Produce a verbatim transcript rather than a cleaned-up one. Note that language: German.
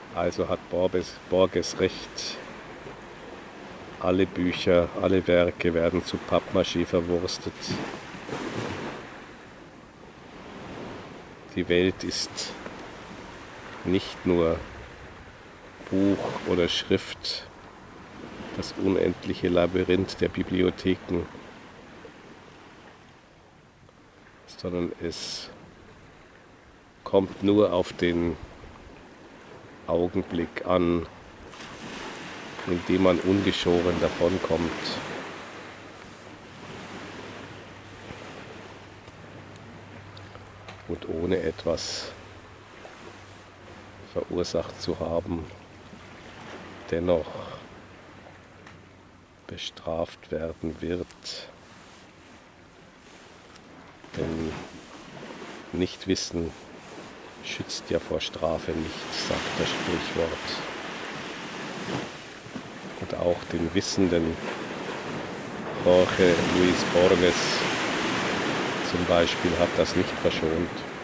Also hat Borges, Borges recht. Alle Bücher, alle Werke werden zu Pappmaché verwurstet. Die Welt ist nicht nur Buch oder Schrift, das unendliche Labyrinth der Bibliotheken, sondern es kommt nur auf den Augenblick an, in dem man ungeschoren davonkommt. Und ohne etwas verursacht zu haben, dennoch bestraft werden wird. Denn Nichtwissen schützt ja vor Strafe nicht, sagt das Sprichwort. Und auch den wissenden Jorge Luis Borges zum Beispiel hat das nicht verschont.